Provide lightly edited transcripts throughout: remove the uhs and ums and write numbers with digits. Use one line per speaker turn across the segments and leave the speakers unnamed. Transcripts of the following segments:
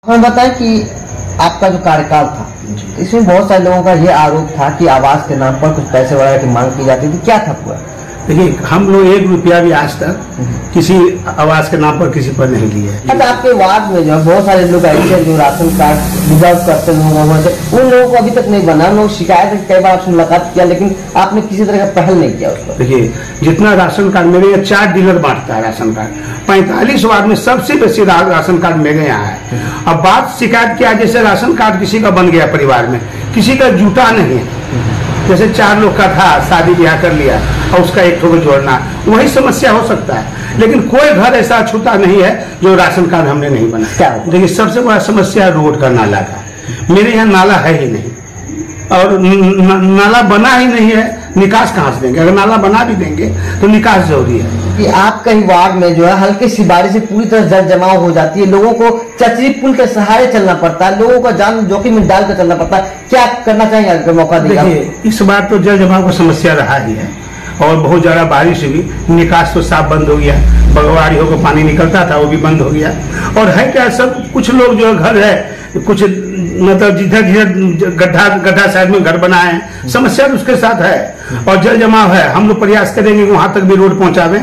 हमें बताएं कि आपका जो कार्यकाल था इसमें बहुत सारे लोगों का ये आरोप था कि आवास के नाम पर कुछ पैसे वगैरह की मांग की जाती थी, क्या था पूरा?
देखिए, हम लोग 1 रुपया भी आज तक किसी आवास के नाम पर किसी पर नहीं लिए।
अच्छा, आपके वार्ड में जो बहुत सारे लोग ऐसे हैं जो राशन कार्ड डिजर्व करते लोगों से, उन लोगों को अभी तक नहीं बना। लोग शिकायत है, कई बार आपसे मुलाकात किया लेकिन आपने किसी तरह का पहल नहीं किया उसको।
देखिए, जितना राशन कार्ड मेरे यहाँ 4 डीलर बांटता है राशन कार्ड, 45 वार्ड में सबसे बेसी राशन कार्ड मेरे यहाँ है। अब बात शिकायत क्या, जैसे राशन कार्ड किसी का बन गया परिवार में, किसी का जुटा नहीं है। जैसे 4 लोग का था, शादी ब्याह कर लिया और उसका एक ठोकर जोड़ना, वही समस्या हो सकता है। लेकिन कोई घर ऐसा छूटा नहीं है जो राशन कार्ड हमने नहीं बनाया। देखिए, सबसे बड़ा समस्या रोड का, नाला का। मेरे यहाँ नाला है ही नहीं और नाला बना ही नहीं है, निकास कहाँ से देंगे? अगर नाला बना भी देंगे तो निकास जरूरी है।
कि आपका ही वार्ड में जो है हल्की सी बारिश से पूरी तरह जल जमाव हो जाती है, लोगों को चचरी पुल के सहारे चलना पड़ता है, लोगों का जान जोखिम में डालकर चलना पड़ता है। क्या करना चाहिए अगर मौका दिया?
देखिए, इस बार तो जल जमाव की समस्या रहा ही है और बहुत ज्यादा बारिश हुई, निकास तो साफ बंद हो गया, बगवाड़ी होकर पानी निकलता था वो भी बंद हो गया। और है क्या, सब कुछ लोग जो घर है, कुछ मतलब जिधर गड्ढा साइड में घर बनाए हैं, समस्या तो उसके साथ है और जल जमाव है। हम लोग प्रयास करेंगे कि वहां तक भी रोड पहुंचावे।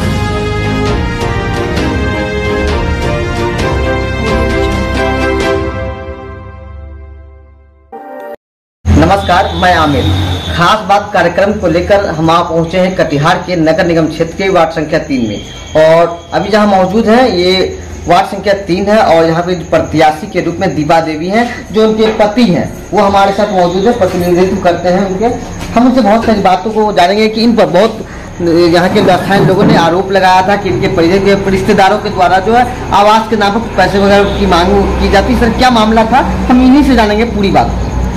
नमस्कार, मैं आमिर। खास बात कार्यक्रम को लेकर हम आप पहुंचे हैं कटिहार के नगर निगम क्षेत्र के वार्ड संख्या 3 में और अभी जहां मौजूद हैं ये वार्ड संख्या 3 है और यहाँ पे प्रत्याशी के रूप में दीपा देवी हैं, जो उनके पति हैं, वो हमारे साथ मौजूद है, प्रतिनिधित्व करते हैं उनके। हम उनसे बहुत सारी बातों को जानेंगे कि इन पर बहुत यहाँ के स्थानीय लोगों ने आरोप लगाया था कि इनके रिश्तेदारों के द्वारा जो है आवास के नाम पर पैसे वगैरह की मांग की जाती है। सर, क्या मामला था, हम इन्हीं से जानेंगे पूरी बात।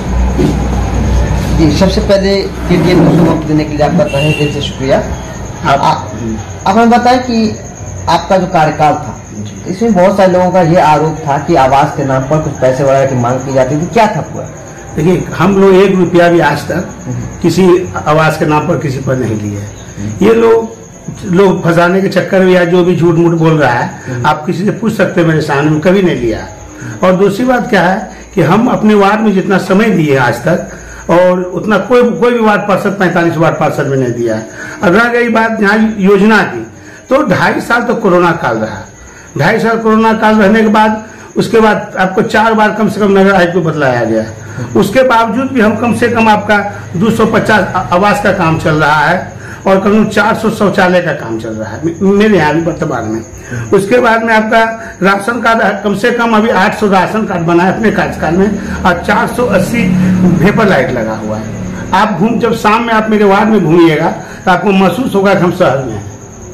जी, सबसे पहले वक्त देने के लिए आपका तहे दिल से शुक्रिया। आप हमें बताएं कि आपका जो कार्यकाल था इसमें बहुत सारे लोगों का ये आरोप था कि आवास के नाम पर कुछ पैसे वगैरह की मांग की जाती थी, क्या था पूरा?
देखिए, हम लोग 1 रुपया भी आज तक किसी आवास के नाम पर किसी पर नहीं लिए। ये लोग फंसाने के चक्कर में या जो भी झूठ मूठ बोल रहा है, आप किसी से पूछ सकते हैं, मेरे सामने में कभी नहीं लिया। और दूसरी बात क्या है कि हम अपने वार्ड में जितना समय दिए आज तक और उतना कोई भी वार्ड पार्षद 45 वार्ड पार्षद में नहीं दिया। अगर रही बात यहाँ योजना की, तो 2.5 साल तो कोरोना काल रहा। 2.5 साल कोरोना काल रहने के बाद उसके बाद आपको 4 बार कम से कम नगर आयुक्त को बदलाया गया। उसके बावजूद भी हम कम से कम आपका 250 आवास का काम चल रहा है और करीब 400 शौचालय का काम चल रहा है मेरे यहाँ भी वर्तमान में। उसके बाद में आपका राशन कार्ड कम से कम अभी 800 राशन कार्ड बना है अपने कार्यकाल में और 480 वेपर लाइट लगा हुआ है। आप जब शाम में आप मेरे वार्ड में घूमिएगा तो आपको महसूस होगा कि हम शहर में हैं।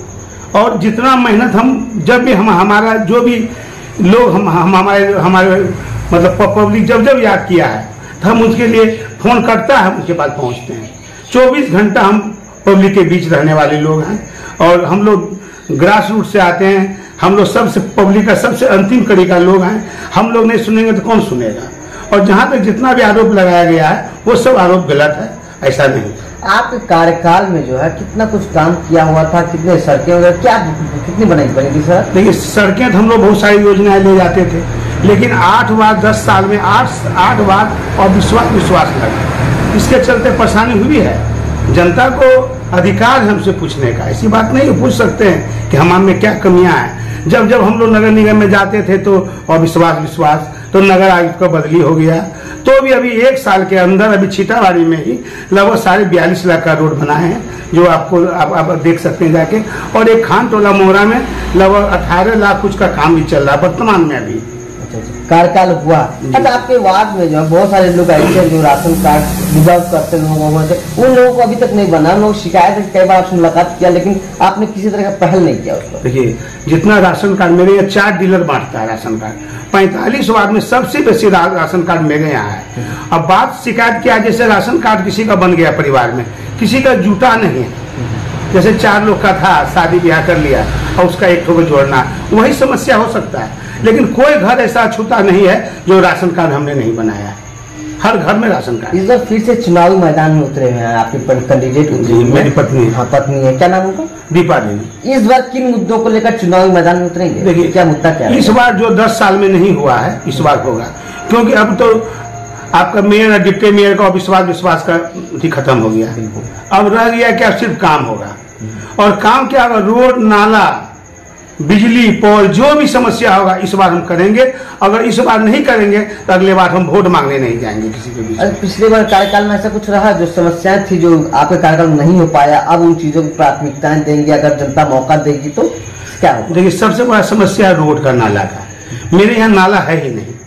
और जितना मेहनत हम जब भी हमारा जो भी लोग हमारे मतलब पब्लिक जब याद किया है तो हम उसके लिए फोन करता है, हम उसके पास पहुंचते हैं। 24 घंटा हम पब्लिक के बीच रहने वाले लोग हैं और हम लोग ग्रास रूट से आते हैं। हम लोग सबसे पब्लिक का सबसे अंतिम कड़ी का लोग हैं। हम लोग नहीं सुनेंगे तो कौन सुनेगा? और जहां तक जितना भी आरोप लगाया गया है वो सब आरोप गलत है, ऐसा नहीं।
आपके कार्यकाल में जो है कितना कुछ काम किया हुआ था, कितने सड़कें वगैरह क्या कितनी बनाई बनेगी सर?
देखिए, सड़कें तो हम लोग बहुत सारी योजनाएं ले जाते थे, लेकिन 8 बार 10 साल में 8 बार और विश्वास लगा। इसके चलते परेशानी हुई है। जनता को अधिकार है हमसे पूछने का, ऐसी बात नहीं है, पूछ सकते हैं कि हम में क्या कमियां हैं। जब हम लोग नगर निगम में जाते थे तो विश्वास तो नगर आयुक्त का बदली हो गया, तो भी अभी 1 साल के अंदर अभी छीटाबाड़ी में ही लगभग 42.5 लाख का रोड बनाए हैं, जो आपको आप देख सकते हैं जाके। और एक खान टोला मोहरा में लगभग 18 लाख कुछ का काम भी चल रहा है वर्तमान में अभी।
कार्यकाल हुआ। अच्छा, आपके वार्ड में जो है बहुत सारे लोग ऐसे हैं जो राशन कार्ड डिजर्व करते लोगों से, उन लोगों को अभी तक नहीं बना। लोग शिकायत है, कई बार आपसे मुलाकात किया लेकिन आपने किसी तरह का पहल नहीं किया उसको।
देखिए, जितना राशन कार्ड मेरे यहाँ 4 डीलर बांटता है राशन कार्ड, 45 वार्ड में सबसे बेसी राशन कार्ड मेरे यहाँ है। अब बात शिकायत क्या, जैसे राशन कार्ड किसी का बन गया परिवार में, किसी का जुटा नहीं है। जैसे 4 लोग का था, शादी ब्याह कर लिया और उसका एक ठोकर जोड़ना, वही समस्या हो सकता है। लेकिन कोई घर ऐसा छूटा नहीं है जो राशन कार्ड हमने नहीं बनाया। हर घर में राशन कार्ड।
इस बार फिर से चुनावी मैदान में उतरे हैं आपके कैंडिडेट उतरे हैं।
मेरी पत्नी है।
हाँ, पत्नी है, क्या नाम उनका?
दीपा देवी।
इस बार किन मुद्दों को लेकर चुनावी मैदान में उतरेंगे?
देखिए,
क्या मुद्दा क्या है?
इस बार जो 10 साल में नहीं हुआ है इस बार होगा, क्योंकि अब तो आपका मेयर और डिप्टी मेयर का विश्वास का ही खत्म हो गया। अब रह गया क्या, सिर्फ काम होगा। और काम क्या होगा, रोड नाला बिजली पोल जो भी समस्या होगा इस बार हम करेंगे। अगर इस बार नहीं करेंगे तो अगले बार हम वोट मांगने नहीं जाएंगे किसी के बीच।
पिछले बार कार्यकाल में ऐसा कुछ रहा जो समस्याएं थी जो आपके कार्यकाल में नहीं हो पाया, अब उन चीजों को प्राथमिकताएं देंगे, अगर जनता मौका देगी तो क्या होगा?
देखिए, सबसे बड़ा समस्या रोड का, नाला का। मेरे यहाँ नाला है ही नहीं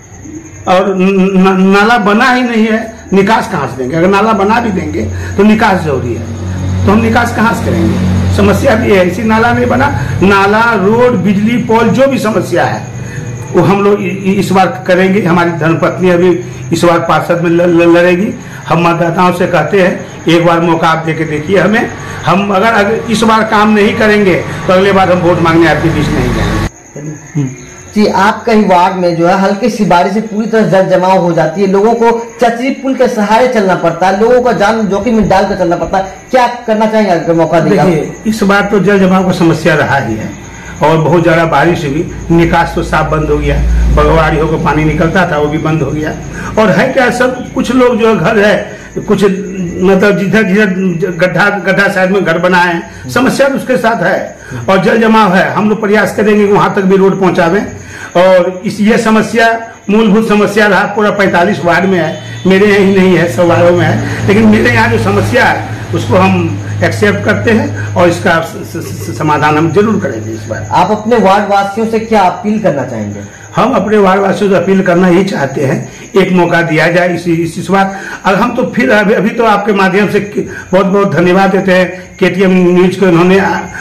और नाला बना ही नहीं है, निकास कहाँ से देंगे? अगर नाला बना भी देंगे तो निकास जरूरी है, तो हम निकास कहाँ से करेंगे? समस्या भी है, इसी नाला नहीं बना। नाला, रोड, बिजली पोल जो भी समस्या है वो हम लोग इस बार करेंगे। हमारी धर्मपत्नी अभी इस बार पार्षद में लड़ेगी। हम मतदाताओं से कहते हैं एक बार मौका आप देके देखिए हमें। हम अगर इस बार काम नहीं करेंगे तो अगले बार हम वोट मांगने आपके बीच नहीं जाएंगे।
जी, आपका ही वार्ड में जो है हल्की सी बारिश से पूरी तरह जल जमाव हो जाती है, लोगों को चचरी पुल के सहारे चलना पड़ता है, लोगों का जान जोखिम में डालकर चलना पड़ता है, क्या करना चाहेंगे अगर मौका देगा?
देखिए, इस बार तो जल जमाव का समस्या रहा ही है और बहुत ज्यादा बारिश हुई, निकास तो साफ बंद हो गया, बगवाड़ियों को पानी निकलता था वो भी बंद हो गया। और है क्या, सब कुछ लोग जो घर है, कुछ मतलब जिधर जिधर गड्ढा साइड में घर बनाए हैं, समस्या तो उसके साथ है और जल जमाव है। हम लोग प्रयास करेंगे कि वहां तक भी रोड पहुंचावें। और ये समस्या मूलभूत समस्या रहा पूरा 45 वार्ड में है, मेरे यहाँ ही नहीं है, सब वार्डों में है, लेकिन मेरे यहाँ जो समस्या है उसको हम एक्सेप्ट करते हैं और इसका समाधान हम जरूर करेंगे इस बार।
आप अपने वार्ड वासियों से क्या अपील करना चाहेंगे?
हम अपने वार्ड वासियों से अपील करना ही चाहते हैं, एक मौका दिया जाए इस बार। और हम तो फिर अभी तो आपके माध्यम से बहुत बहुत धन्यवाद देते हैं KTM न्यूज को, उन्होंने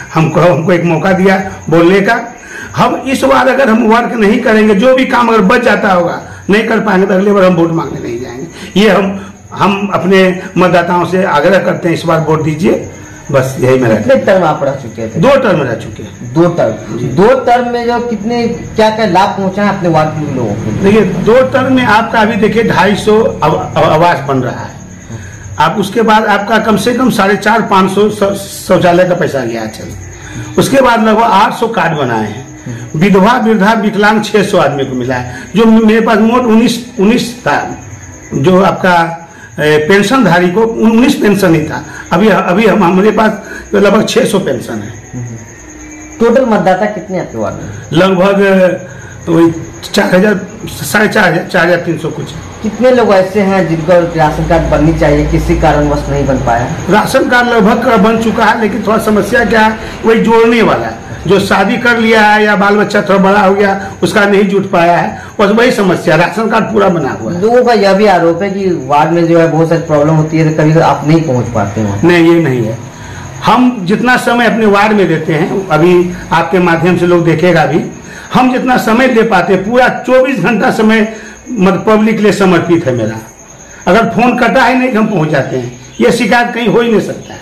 हमको एक मौका दिया बोलने का। हम इस बार अगर हम वर्क नहीं करेंगे, जो भी काम अगर बच जाता होगा नहीं कर पाएंगे तो अगले बार हम वोट मांगने नहीं जाएंगे। ये हम अपने मतदाताओं से आग्रह करते हैं, इस बार वोट दीजिए, बस यही मेरा।
कितने टर्म आप रह चुके थे?
2 टर्म रह चुके हैं।
2 टर्म में जो कितने क्या क्या लाभ पहुंचा है अपने वार्ड के लोगों को?
देखिए, 2 टर्म में आपका अभी देखिए 250 आवास बन रहा है। आप उसके बाद आपका कम से कम 450-500 शौचालय का पैसा गया चल। उसके बाद लगभग 800 कार्ड बनाए हैं, विधवा वृद्धा विकलांग 600 आदमी को मिला है। जो मेरे पास मोट 19 था, जो आपका पेंशनधारी को 19 पेंशन ही था, अभी हमारे पास लगभग 600 पेंशन है।
टोटल मतदाता कितने आपके वार्ड में?
लगभग वही 4,000 4,300 कुछ।
कितने लोग ऐसे हैं जिनको राशन कार्ड बननी चाहिए, किसी कारणवश नहीं बन पाया?
राशन कार्ड लगभग बन चुका है, लेकिन थोड़ा समस्या क्या है, वही जोड़ने वाला है। जो शादी कर लिया है या बाल बच्चा थोड़ा बड़ा हो गया उसका नहीं जुट पाया है, बस वही समस्या। राशन कार्ड पूरा बना हुआ है।
लोगों का यह भी आरोप है कि वार्ड में जो है बहुत सारी प्रॉब्लम होती है, तो कभी आप नहीं पहुंच पाते हैं।
नहीं, ये नहीं है। हम जितना समय अपने वार्ड में देते हैं, अभी आपके माध्यम से लोग देखेगा भी, हम जितना समय दे पाते हैं पूरा 24 घंटा समय पब्लिक के लिए समर्पित है मेरा। अगर फोन कटा ही नहीं हम पहुंच जाते हैं, ये शिकायत कहीं हो ही नहीं सकता है।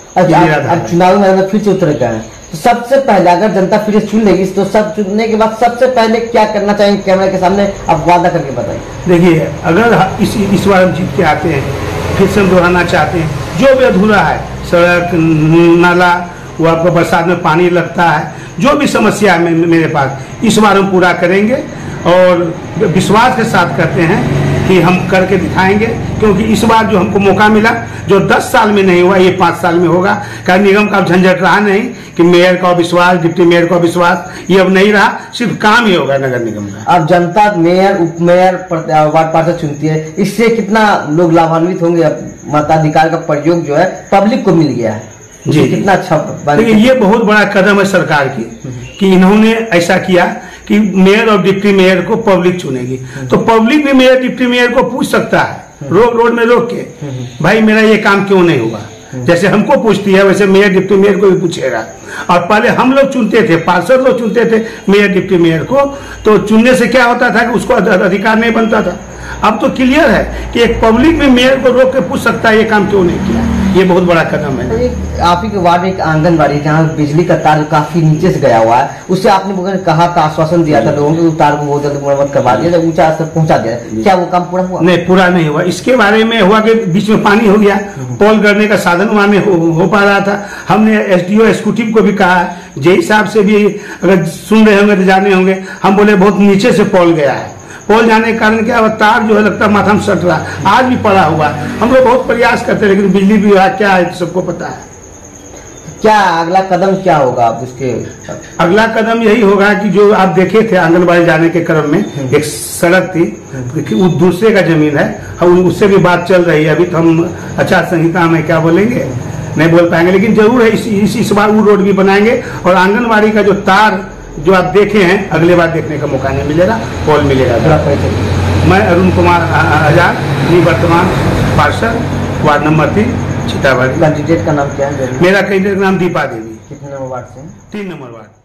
अब चुनाव में फिर से उतर गए हैं, तो सबसे पहले अगर जनता फिर चुन लेगी तो सब चुनने के बाद सबसे पहले क्या करना चाहिए, कैमरे के सामने आप वादा करके बताइए।
देखिए, अगर इस बार हम जीत के आते हैं, फिर से हम दोहराना चाहते हैं, जो भी अधूरा है, सड़क नाला, वो आपको बरसात में पानी लगता है, जो भी समस्या है मेरे पास, इस बार हम पूरा करेंगे और विश्वास के साथ करते हैं कि हम करके दिखाएंगे। क्योंकि इस बार जो हमको मौका मिला, जो 10 साल में नहीं हुआ, ये 5 साल में होगा। कारण निगम का झंझट रहा नहीं कि मेयर का विश्वास, डिप्टी मेयर का विश्वास, ये अब नहीं रहा, सिर्फ काम ही होगा नगर निगम का।
अब जनता मेयर, उप मेयर, वार्ड पार्षद चुनती है, इससे कितना लोग लाभान्वित होंगे? अब मताधिकार का प्रयोग जो है पब्लिक को मिल गया है जी, कितना अच्छा।
देखिए, ये बहुत बड़ा कदम है सरकार की कि इन्होंने ऐसा किया कि मेयर और डिप्टी मेयर को पब्लिक चुनेगी, तो पब्लिक भी मेयर डिप्टी मेयर को पूछ सकता है रोड में रोक के, भाई मेरा ये काम क्यों नहीं हुआ। जैसे हमको पूछती है वैसे मेयर डिप्टी मेयर को भी पूछेगा। और पहले हम लोग चुनते थे, पार्षद लोग चुनते थे मेयर डिप्टी मेयर को, तो चुनने से क्या होता था कि उसको अधिकार नहीं बनता था। अब तो क्लियर है कि एक पब्लिक में मेयर को रोक के पूछ सकता है ये काम क्यों नहीं किया। ये बहुत बड़ा कदम है।
आप ही के वार्ड में एक आंगनबाड़ी जहाँ बिजली का तार काफी नीचे से गया हुआ है, उससे आपने कहा था, आश्वासन दिया था लोगों को, तार को बहुत जल्द मरम्मत करवा दिया, ऊंचा स्तर पहुंचा दिया, क्या वो काम पूरा हुआ?
नहीं, पूरा नहीं हुआ। इसके बारे में हुआ कि बीच में पानी हो गया, पोल करने का साधन वहां में हो पा रहा था। हमने एसडीओ एग्जीक्यूटिव को भी कहा, जेई साहब से भी अगर सुन रहे होंगे तो जाने होंगे, हम बोले बहुत नीचे से पोल गया है, पोल जाने के कारण क्या तार जो है लगता है माथा में सट रहा, आज भी पड़ा हुआ। हम लोग बहुत प्रयास करते हैं, लेकिन बिजली विभाग क्या है सबको पता है।
क्या अगला कदम क्या होगा अब उसके?
अगला कदम यही होगा कि जो आप देखे थे आंगनबाड़ी जाने के क्रम में एक सड़क थी, वो दूसरे का जमीन है, हम उससे भी बात चल रही है। अभी तो हम आचार संहिता में क्या बोलेंगे नहीं बोल पाएंगे, लेकिन जरूर है इस बार वो रोड भी बनाएंगे। और आंगनबाड़ी का जो तार जो आप देखे हैं, अगले बार देखने का मौका नहीं मिलेगा, पोल मिलेगा। मैं अरुण कुमार आजाद, निवर्तमान पार्षद, वार्ड नंबर 3, सीतामढ़ी।
कैंडिडेट का नाम क्या है?
मेरा कैंडिडेट का नाम दीपा देवी।
कितने नंबर वार्ड से?
3 नंबर वार्ड।